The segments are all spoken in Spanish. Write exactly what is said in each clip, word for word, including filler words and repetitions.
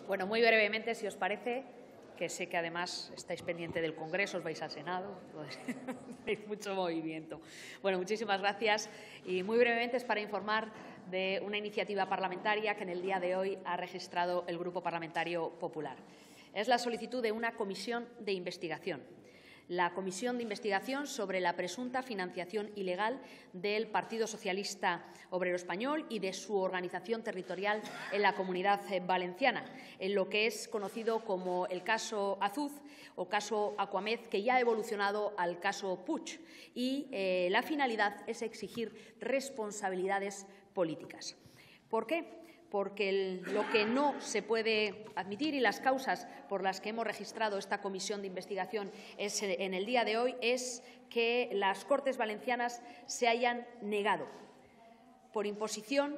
Bueno, muy brevemente, si os parece, que sé que además estáis pendiente del Congreso, os vais al Senado, hay mucho movimiento. Bueno, muchísimas gracias y muy brevemente es para informar de una iniciativa parlamentaria que en el día de hoy ha registrado el Grupo Parlamentario Popular. Es la solicitud de una comisión de investigación. La Comisión de Investigación sobre la presunta financiación ilegal del Partido Socialista Obrero Español y de su organización territorial en la Comunidad Valenciana, en lo que es conocido como el caso Azuz o caso Aquamed, que ya ha evolucionado al caso Puig, y eh, la finalidad es exigir responsabilidades políticas. ¿Por qué? Porque el, lo que no se puede admitir y las causas por las que hemos registrado esta comisión de investigación es, en el día de hoy es que las Cortes Valencianas se hayan negado, por imposición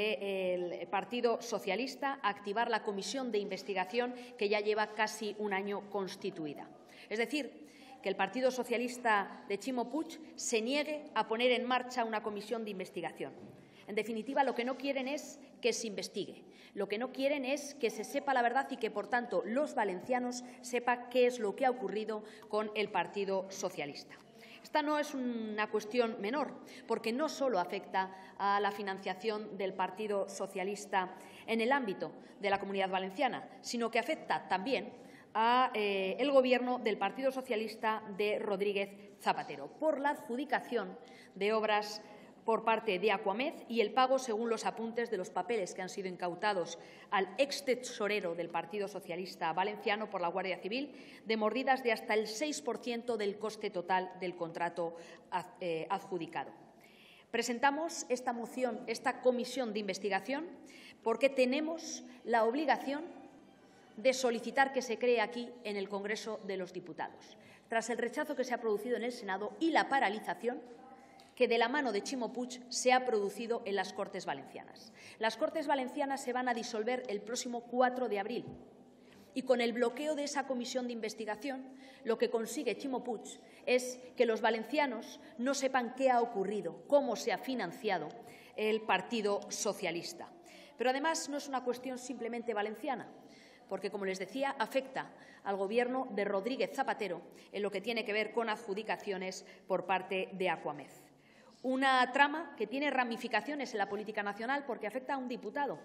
del Partido Socialista, a activar la comisión de investigación que ya lleva casi un año constituida. Es decir, que el Partido Socialista de Ximo Puig se niegue a poner en marcha una comisión de investigación. En definitiva, lo que no quieren es que se investigue. Lo que no quieren es que se sepa la verdad y que, por tanto, los valencianos sepan qué es lo que ha ocurrido con el Partido Socialista. Esta no es una cuestión menor, porque no solo afecta a la financiación del Partido Socialista en el ámbito de la Comunidad Valenciana, sino que afecta también al eh, Gobierno del Partido Socialista de Rodríguez Zapatero por la adjudicación de obras por parte de Aquamed y el pago, según los apuntes de los papeles que han sido incautados al ex tesorero del Partido Socialista Valenciano por la Guardia Civil, de mordidas de hasta el seis por ciento del coste total del contrato adjudicado. Presentamos esta moción, esta comisión de investigación, porque tenemos la obligación de solicitar que se cree aquí en el Congreso de los Diputados, tras el rechazo que se ha producido en el Senado y la paralización que de la mano de Ximo Puig se ha producido en las Cortes Valencianas. Las Cortes Valencianas se van a disolver el próximo cuatro de abril y con el bloqueo de esa comisión de investigación lo que consigue Ximo Puig es que los valencianos no sepan qué ha ocurrido, cómo se ha financiado el Partido Socialista. Pero además no es una cuestión simplemente valenciana, porque, como les decía, afecta al Gobierno de Rodríguez Zapatero en lo que tiene que ver con adjudicaciones por parte de Aquamed. Una trama que tiene ramificaciones en la política nacional porque afecta a un diputado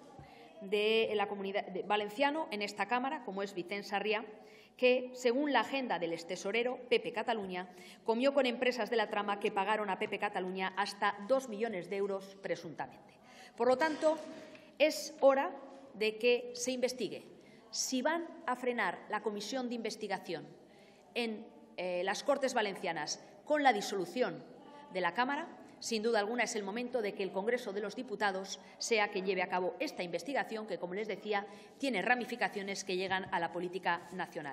de la comunidad de valenciano en esta Cámara, como es Vicent Sarriá, que, según la agenda del extesorero Pepe Cataluña, comió con empresas de la trama que pagaron a Pepe Cataluña hasta dos millones de euros presuntamente. Por lo tanto, es hora de que se investigue. Si van a frenar la comisión de investigación en eh, las Cortes Valencianas con la disolución de la Cámara, sin duda alguna es el momento de que el Congreso de los Diputados sea quien lleve a cabo esta investigación que, como les decía, tiene ramificaciones que llegan a la política nacional.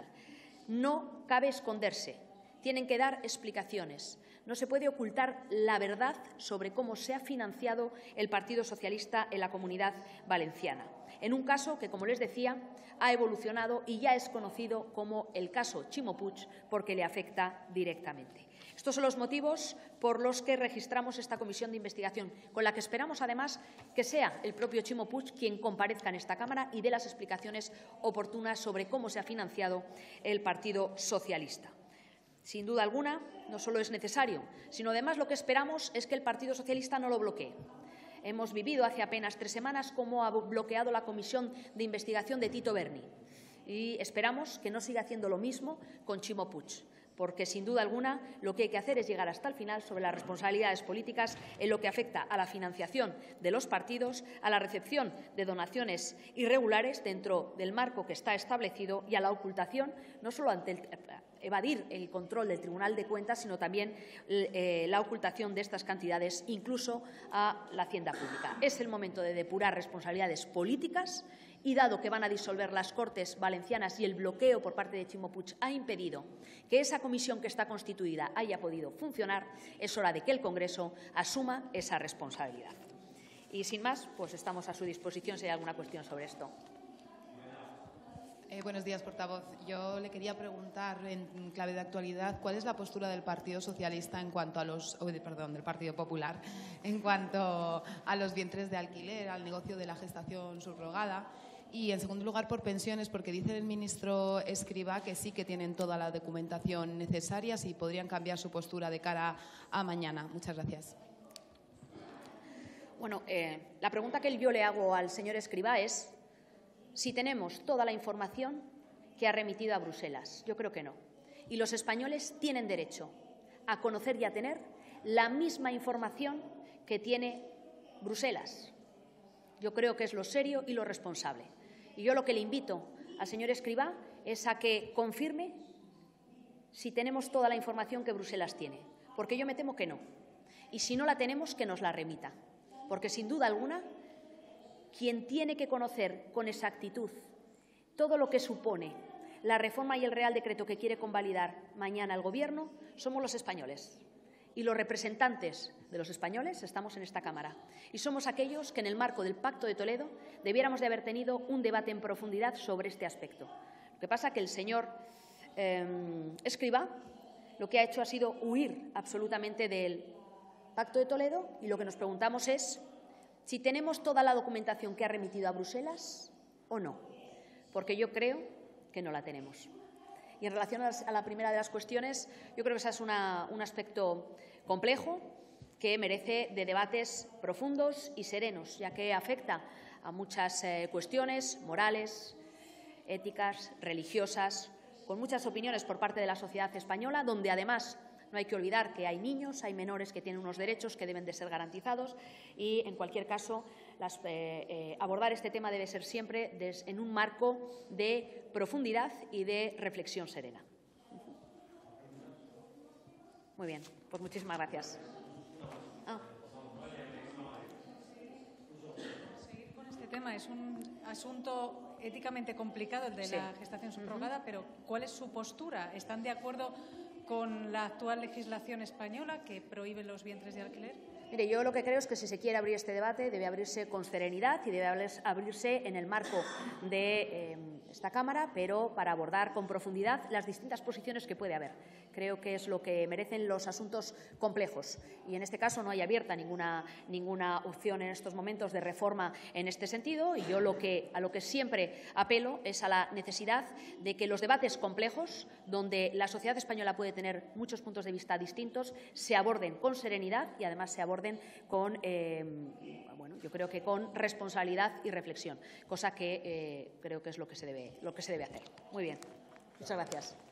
No cabe esconderse, tienen que dar explicaciones. No se puede ocultar la verdad sobre cómo se ha financiado el Partido Socialista en la Comunidad Valenciana, en un caso que, como les decía, ha evolucionado y ya es conocido como el caso Ximo Puig porque le afecta directamente. Estos son los motivos por los que registramos esta comisión de investigación, con la que esperamos, además, que sea el propio Ximo Puig quien comparezca en esta Cámara y dé las explicaciones oportunas sobre cómo se ha financiado el Partido Socialista. Sin duda alguna, no solo es necesario, sino además lo que esperamos es que el Partido Socialista no lo bloquee. Hemos vivido hace apenas tres semanas cómo ha bloqueado la comisión de investigación de Tito Berni y esperamos que no siga haciendo lo mismo con Ximo Puig, porque, sin duda alguna, lo que hay que hacer es llegar hasta el final sobre las responsabilidades políticas en lo que afecta a la financiación de los partidos, a la recepción de donaciones irregulares dentro del marco que está establecido y a la ocultación, no solo ante el, evadir el control del Tribunal de Cuentas, sino también eh, la ocultación de estas cantidades, incluso a la hacienda pública. Es el momento de depurar responsabilidades políticas y, dado que van a disolver las Cortes Valencianas y el bloqueo por parte de Ximo Puig ha impedido que esa comisión que está constituida haya podido funcionar, es hora de que el Congreso asuma esa responsabilidad. Y, sin más, pues estamos a su disposición si hay alguna cuestión sobre esto. Eh, buenos días, portavoz. Yo le quería preguntar, en clave de actualidad, ¿cuál es la postura del Partido Socialista en cuanto a los, oh, perdón, del Partido Popular, en cuanto a los vientres de alquiler, al negocio de la gestación subrogada Y, en segundo lugar, por pensiones, porque dice el ministro Escrivá que sí que tienen toda la documentación necesaria y podrían cambiar su postura de cara a mañana. Muchas gracias. Bueno, eh, la pregunta que yo le hago al señor Escrivá es si tenemos toda la información que ha remitido a Bruselas. Yo creo que no. Y los españoles tienen derecho a conocer y a tener la misma información que tiene Bruselas. Yo creo que es lo serio y lo responsable. Y yo lo que le invito al señor Escrivá es a que confirme si tenemos toda la información que Bruselas tiene, porque yo me temo que no. Y si no la tenemos, que nos la remita, porque sin duda alguna, quien tiene que conocer con exactitud todo lo que supone la reforma y el Real Decreto que quiere convalidar mañana el Gobierno somos los españoles. Y los representantes de los españoles estamos en esta Cámara. Y somos aquellos que, en el marco del Pacto de Toledo, debiéramos de haber tenido un debate en profundidad sobre este aspecto. Lo que pasa es que el señor eh, Escrivá lo que ha hecho ha sido huir absolutamente del Pacto de Toledo, y lo que nos preguntamos es si tenemos toda la documentación que ha remitido a Bruselas o no, porque yo creo que no la tenemos. Y en relación a la primera de las cuestiones, yo creo que ese es una, un aspecto complejo que merece de debates profundos y serenos, ya que afecta a muchas eh, cuestiones morales, éticas, religiosas, con muchas opiniones por parte de la sociedad española, donde además no hay que olvidar que hay niños, hay menores que tienen unos derechos que deben de ser garantizados y, en cualquier caso, las, eh, eh, abordar este tema debe ser siempre des, en un marco de profundidad y de reflexión serena. Muy bien, pues muchísimas gracias. Ah. Seguir con este tema. Es un asunto éticamente complicado, el de Sí. la gestación subrogada, uh-huh. pero ¿cuál es su postura? ¿Están de acuerdo con la actual legislación española que prohíbe los vientres de alquiler? Mire, yo lo que creo es que si se quiere abrir este debate debe abrirse con serenidad y debe abrirse en el marco de eh, esta Cámara, pero para abordar con profundidad las distintas posiciones que puede haber. Creo que es lo que merecen los asuntos complejos y en este caso no hay abierta ninguna, ninguna opción en estos momentos de reforma en este sentido, y yo lo que, a lo que siempre apelo es a la necesidad de que los debates complejos, donde la sociedad española puede tener muchos puntos de vista distintos, se aborden con serenidad y además se aborden con, eh, bueno, yo creo que con responsabilidad y reflexión, cosa que eh, creo que es lo que se debe, lo que se debe hacer. Muy bien. Muchas gracias.